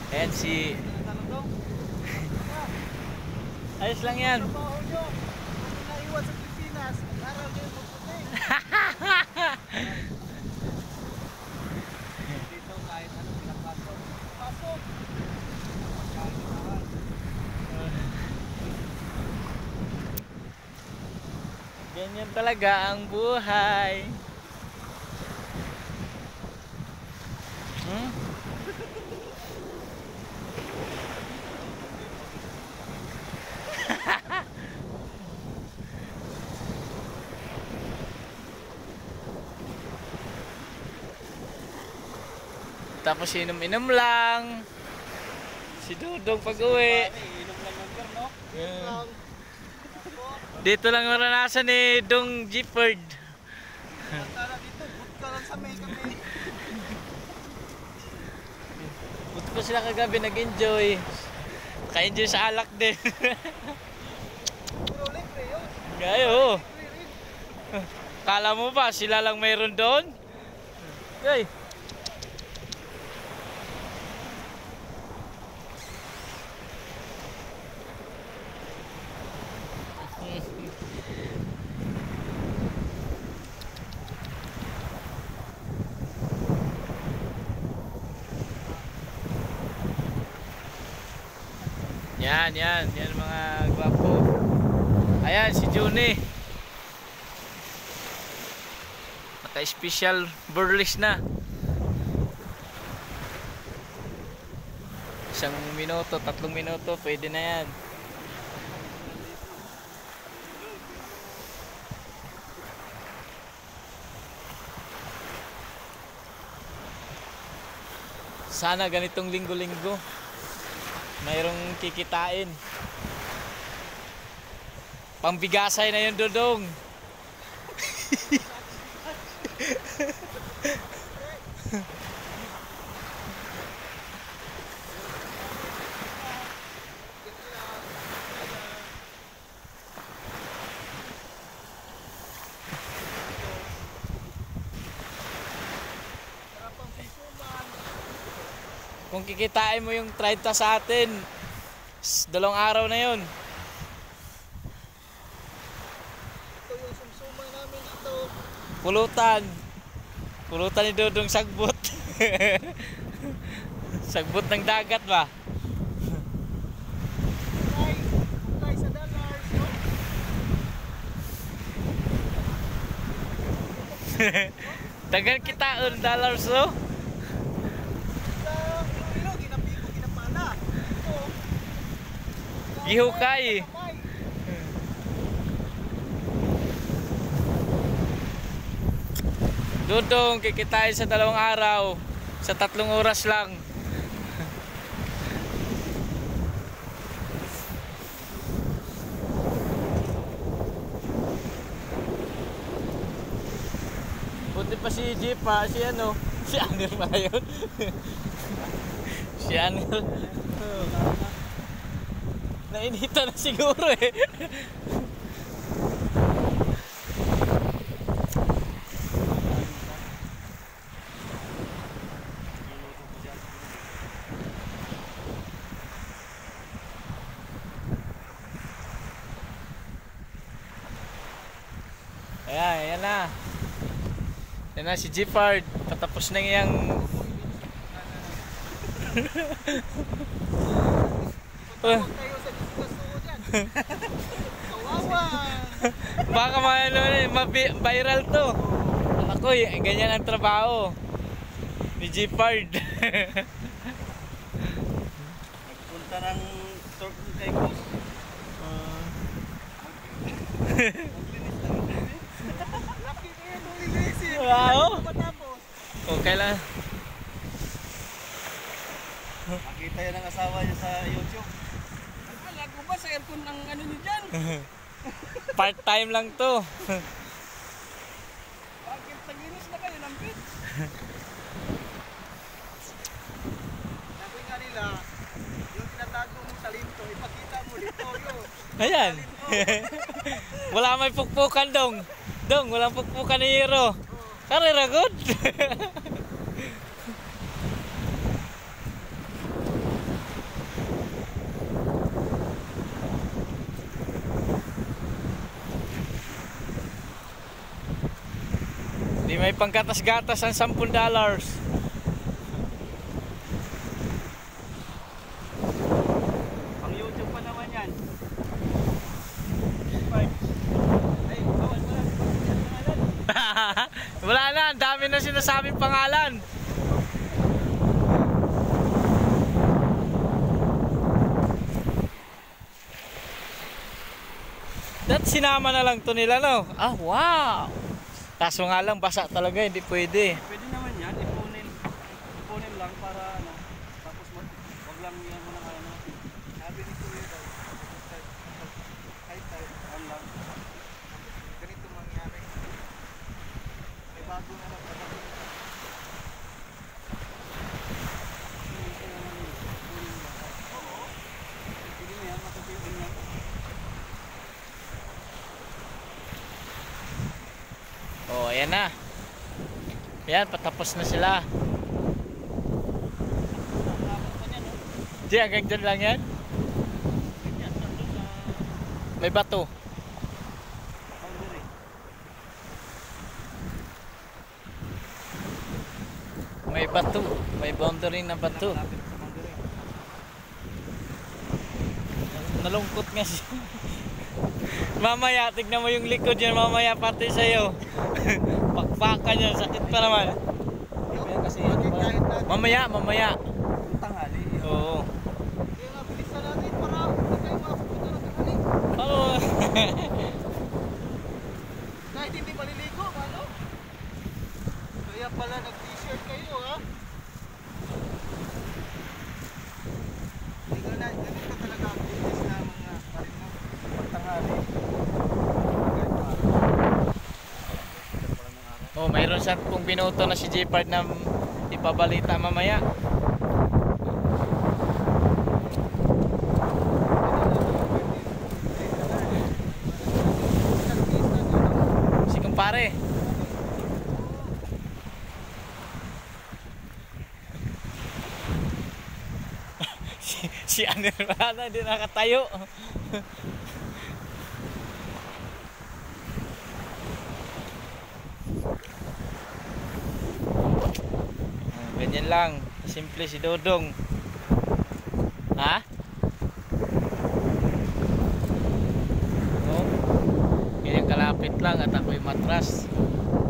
Ayan si... Ayos lang yan. Trabaho nyo. Kung naiwan sa Pilipinas, aral kayo magputi. Dito kahit ano pinapasok. Pasok! Ganyan talaga ang buhay. Hmm? Tapos inom-inom lang. Si Dudong pag-uwi. Inom lang ng beer, no? Yeah. Dito lang naranasan ni Dong Gifford. Tara dito, buta lang sa may kami. Buti pa sila kagabi nag-enjoy. Ka-enjoy sa alak din. Puro libre yun. Gayo. Kala mo ba sila lang mayroon doon? Hey. Yan mga gwapo. Ayan si Juni. Naka-special burlist na. 1 minuto, 3 minuto, pwede na yan. Sana ganitong linggo-linggo mayroong kikitain. Pambigasay na yun, Dodong. Kung kikitain mo yung 30 sa atin, 2 araw na yun. Ito yung sumsuma namin dito. Pulutan. Pulutan ni Dodong sagbot. Sagbot ng dagat ba? Bukay sa dollars, no? Tagal kita $1, no? Iloilo, ginapigo, ginapala. Ito. Gihukay. Dodong, kikitain sa 2 araw. Sa 3 oras lang. Buti pa si Jeep ha, si ano, si Anil pa yun. Si Anil. Nainita na siguro eh. Ayan na. Yan na si Gifford. Patapos na yung... Kayo sa disgusto dyan. Kawawa. Baka viral to. Ako, ganyan ang trabaho ni Gifford. Nagpunta ng Turkey kay Gus. Laki kayo nung lilisin. Wow. Matapos. Okay lang. Makita yan ang asawa niya sa YouTube. Akala ko ba sa aircon ang ano niyo dyan? Part-time lang to. Bakit taginis na kayo ng pit? Sabi nga nila, yung tinatago mong talento, ipakita mo dito yun. Ayan. Wala may pukpukan dong. Dong, walang pukpukan ni Hero. Karera good. Di may panggatas-gatas ang $10. Pang YouTube pa naman yan. Ay, bawal mo lang. Wala na, ang dami na sinasabing pangalan. That sinama na lang to nila, no? Ah, wow! Kaso nga lang, basa talaga, hindi pwede. Pwede naman yan, ipunin lang para ano, tapos wag lang yan mo na ano. Sabi ni Kuya daw, high tide, ano lang. Ganito mangyari. May bago na lang. Oo. Pwede na yan, matutuin yan. Oh, ayan na. Ayan, patapos na sila. Di, hanggang dyan lang yan. May bato. May bato. May boundary na bato. Nalungkot nga siya. Mamaya, tignan mo yung likod yan. Mamaya pati sa'yo. Pakpakan yan. Sakit pa naman. Kasi Mamaya. tanghali. Oo. Kaya nga, bilisan natin para hindi tayo makapunta ng tanghali. Oo. Kahit hindi maliligo, ano? Kaya pala nag-t-shirt kayo, ha? Hindi ko na, ganito talaga ang business na mga parin mo. Pagtanghali. Oh, mayroon siya pong binuto na si J-Part na ipabalita mamaya. Si kumpare. si Anil wala na, hindi nakatayo. Ganyan lang, simple si Dodong. Ha? Oh. Ganyan kalapit lang at ako'y matras.